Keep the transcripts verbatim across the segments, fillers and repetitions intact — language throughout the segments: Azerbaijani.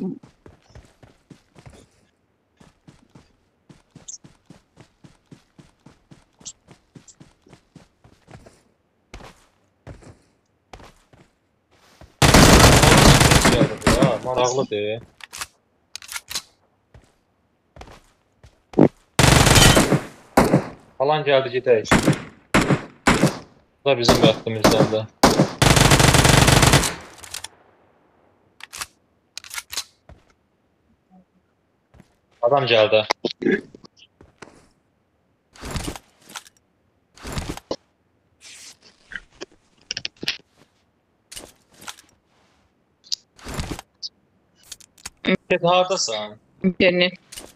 Maraqlıdır. Falan geldi gedək. Bu da bizim vaxtımızdan da. Adam geldi. Ket hardasın? İnternet.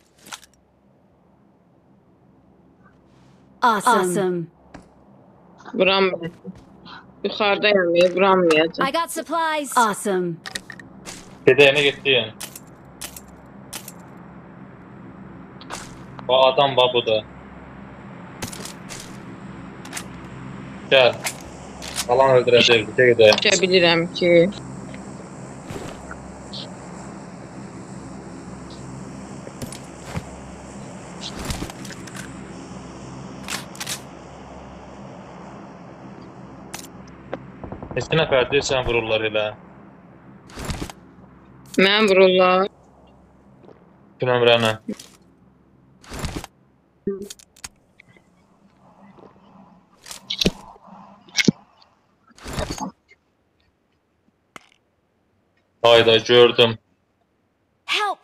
Awesome. Vuramıyor. Yukarıdayım ya, vuramayacağım. I got supplies. Awesome. Gedəyinə getdiyin. Bu adam var bu da. Gel. Falan öldürəcək. Gedək. Geçebilirim ki. Neçə nəfərdir sən vururlar elə. Mən vururlar. İki nömrəni. Hayda gördüm. Help.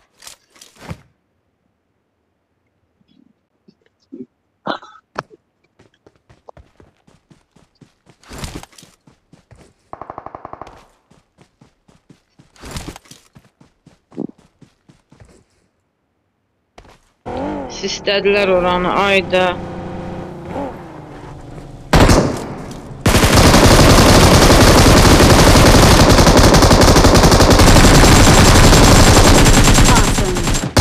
Sislediler oranı ayda. Awesome.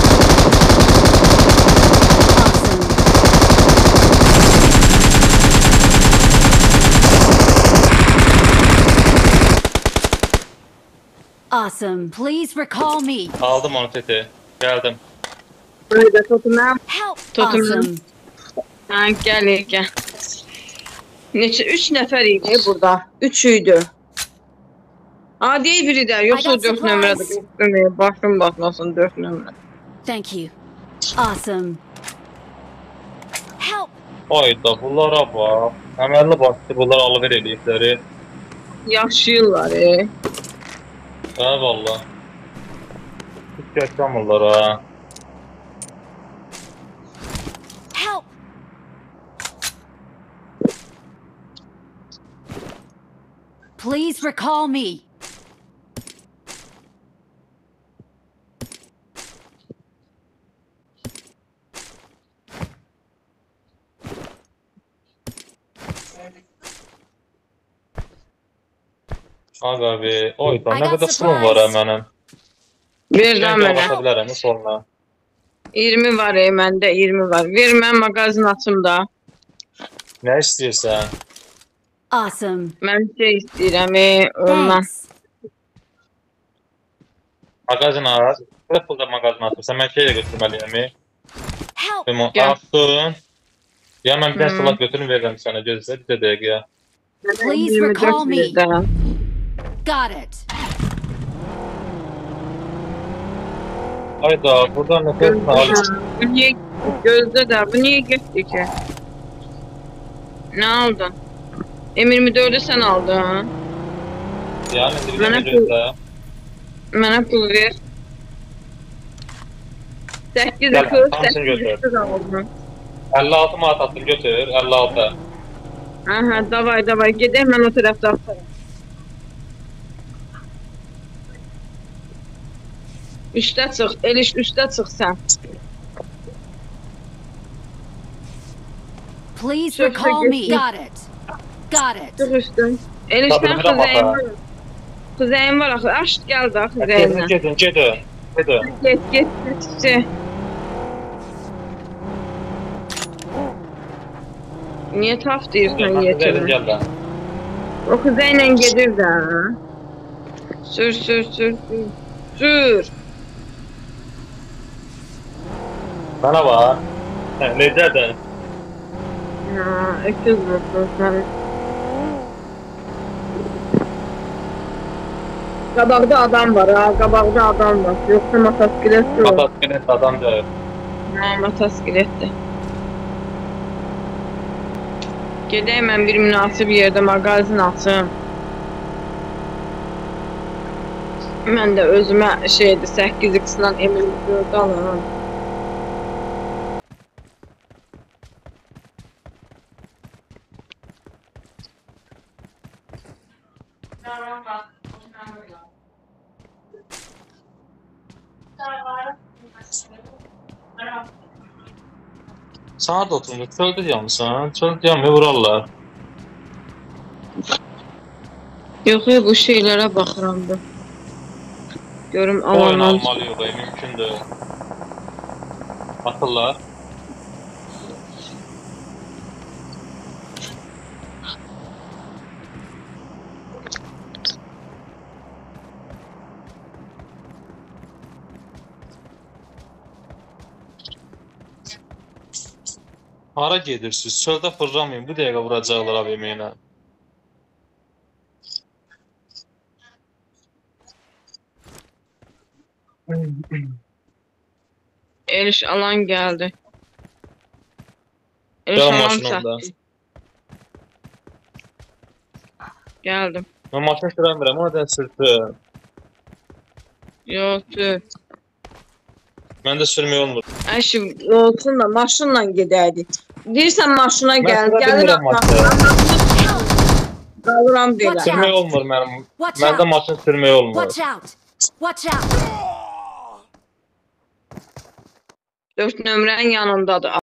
Awesome. Awesome. Please recall me. Aldım onu teti. Geldim. Ayda totumam. Help. Totum. Awesome. Ha, gel gel. Neçə üç nəfər idi burada. Üçüydü. Aa değil biri de. Yoksa I got dört nömrədə. supplies. Başım batmasın dört nömrə. Thank you. Awesome. Help. Hayda bunlara bak. Əməlli başlı bunlar alıver eləyikləri. Yaşayırlar e. Hə valla. Hiç yaşamırlar ha. Help. Please recall me. Aga be. Oyda I nə got qədər pulum var ha supplies. mənim. Ver lan Mən mənə. baka bilərəm sonra. iyirmi var e məndə iyirmi var. Ver mən mağazin açım da. Nə istəyirsən? Awesome. Mən şey istəyirəm e ondan. Thanks. Magazin aç. Nə pulda magazin açırsan? Mən şeylə götürməliyəm. Help. Limon Gel. açdın. Ya mən bir Hmm. salat götürüm verirəm sənə. Gözlə bir də dəqiqə. Please iyirmi recall dörd me. lirada. Got it. Hayda buradan nefes al. Bu niye gözde de bu niye gitti ki? Ne aldın? M yirmi dördü sen aldın. Yani Bana indirime gözlə. Bana pul ver. sekiz Gel, kız, hamsını götür. sekiz aldım. əlli altı manat attım götür. əlli altı. Aha, davay davay gidelim ben o tarafta atarım. Üste çık, Eliş üste çık sen. Please Çok recall me. teşekkür- Got it. Got it. Çık üste. Eliş Tabii, ben bir de kızayım bak var. Kızayım var axı. Aç geldi axı Gedin, kızayımla. gedin, gedin. Gedin. Get get get. Niye taf diyorsun Gedin, yetine? gel lan. O kızayla gelir de. Sür sür sür sür. Sür. Bana bak. Hə, necədir? Ha, öküz vursun seni. Qabaqda adam var ha, qabaqda adam var. Yoxsa motosiklet yok. Motosiklet adam deyil. Ha, motosikletdir. Gedəyim mən bir münasib yerdə mağazin açım. Mən də özümə şeydi səkkiz x-dan emir dörd alırım. Sana da oturmuş. Çöldə yanmısan. Çöldə yanmıyor vurarlar. Yox, yox, bu şeylərə baxıram da. Görüm O oyun alanlar. almalı yok. ey, Mümkündür. Atırlar. Hara gedirsiniz? Çöldə fırlamayın. Bu dəqiqə vuracaqlar abi yemeğine. Eliş alan geldi. Eliş Gel alan maşınımda. çattı. Geldim. Ben maşın süremiyorum. O da sürtü. Yok, tüh. Ben de sürmüyor olmur. Əşi, olsun da maşınla gedəydik. Deyirsən maşına Ben gəl, süre gəlirəm bilmirəm maşını. maşına. Qalıram belə. Watch out. Sürmək olmur mənim. Watch Məndə out. maşın sürmək olmur. Watch out! Watch out! Dörd nömrənin yanındadır.